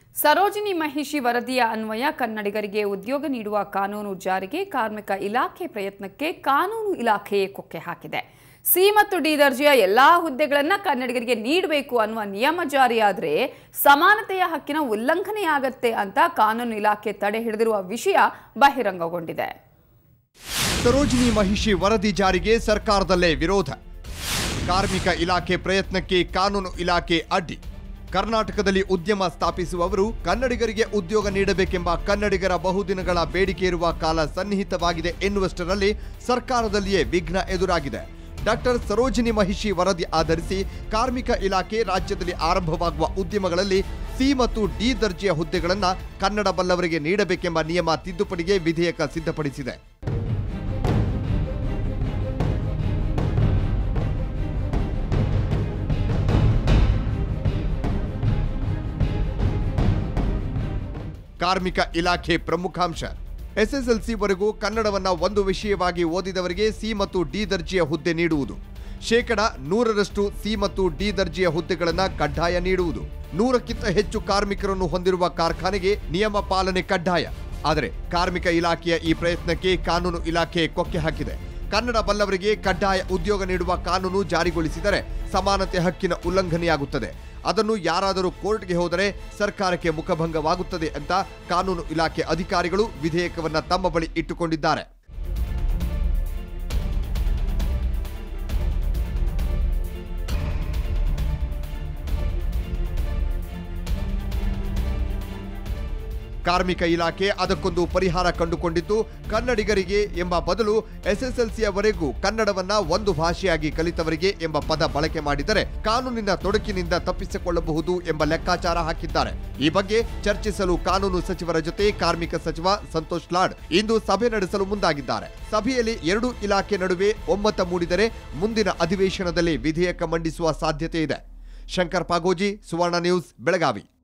ಸರೋಜಿನಿ ಮಹಿಷಿ ವರದಿಯ ಅನ್ವಯ ಕನ್ನಡಿಗರಿಗೆ ಉದ್ಯೋಗ ನೀಡುವ ಕಾನೂನು ಜಾರಿಗೆ ಕಾರ್ಮಿಕ ಇಲಾಖೆ ಪ್ರಯತ್ನಕ್ಕೆ ಕಾನೂನು ಇಲಾಖೆಯೇ ಕೊಕ್ಕೆ ಹಾಕಿದೆ. ಸಿ ಮತ್ತು ಡಿ ದರ್ಜೆಯ ಎಲ್ಲಾ ಹುದ್ದೆಗಳನ್ನು ಕನ್ನಡಿಗರಿಗೆ ನೀಡಬೇಕು ಅನ್ನುವ ನಿಯಮ ಜಾರಿಯಾದರೆ ಸಮಾನತೆಯ ಹಕ್ಕಿನ ಉಲ್ಲಂಘನೆಯಾಗುತ್ತೆ ಅಂತ ಕಾನೂನು ಇಲಾಖೆ ತಡೆ ಹಿಡಿದಿರುವ ವಿಷಯ ಬಹಿರಂಗಗೊಂಡಿದೆ. ಸರೋಜಿನಿ ಮಹಿಷಿ ವರದಿ ಜಾರಿಗೆ ಸರ್ಕಾರದಲ್ಲೇ ವಿರೋಧ. ಕಾರ್ಮಿಕ ಇಲಾಖೆ ಪ್ರಯತ್ನಕ್ಕೆ ಕಾನೂನು ಇಲಾಖೆ ಅಡ್ಡಿ. ಕರ್ನಾಟಕದಲ್ಲಿ ಉದ್ಯಮ ಸ್ಥಾಪಿಸುವವರು ಕನ್ನಡಿಗರಿಗೆ ಉದ್ಯೋಗ ನೀಡಬೇಕೆಂಬ ಕನ್ನಡಿಗರ ಬಹುದಿನಗಳ ಬೇಡಿಕೆ ಇರುವ ಕಾಲ ಸನ್ನಿಹಿತವಾಗಿದೆ ಎನ್ನುವಷ್ಟರಲ್ಲಿ ಸರ್ಕಾರದಲ್ಲಿಯೇ ವಿಘ್ನ ಎದುರಾಗಿದೆ. ಡಾಕ್ಟರ್ ಸರೋಜಿನಿ ಮಹಿಷಿ ವರದಿ ಆಧರಿಸಿ ಕಾರ್ಮಿಕ ಇಲಾಖೆ ರಾಜ್ಯದಲ್ಲಿ ಆರಂಭವಾಗುವ ಉದ್ಯಮಗಳಲ್ಲಿ ಸಿ ಮತ್ತು ಡಿ ದರ್ಜೆಯ ಹುದ್ದೆಗಳನ್ನು ಕನ್ನಡ ಬಲ್ಲವರಿಗೆ ನೀಡಬೇಕೆಂಬ ನಿಯಮ ತಿದ್ದುಪಡಿಗೆ ವಿಧೇಯಕ ಸಿದ್ಧಪಡಿಸಿದೆ. ಕಾರ್ಮಿಕ ಇಲಾಖೆ ಪ್ರಮುಖಾಂಶ. ಎಸ್ಎಸ್ಎಲ್ಸಿ ವರೆಗೂ ಕನ್ನಡವನ್ನ ಒಂದು ವಿಷಯವಾಗಿ ಓದಿದವರಿಗೆ ಸಿ ಮತ್ತು ಡಿ ದರ್ಜೆಯ ಹುದ್ದೆ ನೀಡುವುದು. 100% ಸಿ ಮತ್ತು ಡಿ ದರ್ಜೆಯ ಹುದ್ದೆಗಳನ್ನು ಕಡ್ಡಾಯ ನೀಡುವುದು. 100ಕ್ಕಿಂತ ಹೆಚ್ಚು ಕಾರ್ಮಿಕರನ್ನು ಹೊಂದಿರುವ ಕಾರ್ಖಾನೆಗೆ ನಿಯಮ ಪಾಲನೆ ಕಡ್ಡಾಯ. ಆದರೆ ಕಾರ್ಮಿಕ ಇಲಾಖೆಯ ಈ ಪ್ರಯತ್ನಕ್ಕೆ ಕಾನೂನು ಇಲಾಖೆ ಕೊಕ್ಕೆ ಹಾಕಿದೆ. ಕನ್ನಡ ಬಲ್ಲವರಿಗೆ ಕಡ್ಡಾಯ ಉದ್ಯೋಗ ನೀಡುವ ಕಾನೂನು ಜಾರಿಗೊಳಿಸಿದರೆ ಸಮಾನತೆ ಹಕ್ಕಿನ ಉಲ್ಲಂಘನೆಯಾಗುತ್ತದೆ. ಅದನ್ನು ಯಾರಾದರೂ ಕೋರ್ಟ್ಗೆ ಹೋದರೆ ಸರ್ಕಾರಕ್ಕೆ ಮುಖಭಂಗವಾಗುತ್ತದೆ ಅಂತ ಕಾನೂನು ಇಲಾಖೆ ಅಧಿಕಾರಿಗಳು ವಿಧೇಯಕವನ್ನು ತಮ್ಮ ಬಳಿ ಇಟ್ಟುಕೊಂಡಿದ್ದಾರೆ. ಕಾರ್ಮಿಕ ಇಲಾಖೆ ಅದಕ್ಕೊಂದು ಪರಿಹಾರ ಕಂಡುಕೊಂಡಿದ್ದು, ಕನ್ನಡಿಗರಿಗೆ ಎಂಬ ಬದಲು ಎಸ್ಎಸ್ಎಲ್ಸಿಯವರೆಗೂ ಕನ್ನಡವನ್ನ ಒಂದು ಭಾಷೆಯಾಗಿ ಕಲಿತವರಿಗೆ ಎಂಬ ಪದ ಬಳಕೆ ಮಾಡಿದರೆ ಕಾನೂನಿನ ತೊಡಕಿನಿಂದ ತಪ್ಪಿಸಿಕೊಳ್ಳಬಹುದು ಎಂಬ ಲೆಕ್ಕಾಚಾರ ಹಾಕಿದ್ದಾರೆ. ಈ ಬಗ್ಗೆ ಚರ್ಚಿಸಲು ಕಾನೂನು ಸಚಿವರ ಜೊತೆ ಕಾರ್ಮಿಕ ಸಚಿವ ಸಂತೋಷ್ ಲಾಡ್ ಇಂದು ಸಭೆ ನಡೆಸಲು ಮುಂದಾಗಿದ್ದಾರೆ. ಸಭೆಯಲ್ಲಿ ಎರಡೂ ಇಲಾಖೆ ನಡುವೆ ಒಮ್ಮತ ಮೂಡಿದರೆ ಮುಂದಿನ ಅಧಿವೇಶನದಲ್ಲಿ ವಿಧೇಯಕ ಮಂಡಿಸುವ ಸಾಧ್ಯತೆ ಇದೆ. ಶಂಕರ್ ಪಾಗೋಜಿ, ಸುವರ್ಣ ನ್ಯೂಸ್, ಬೆಳಗಾವಿ.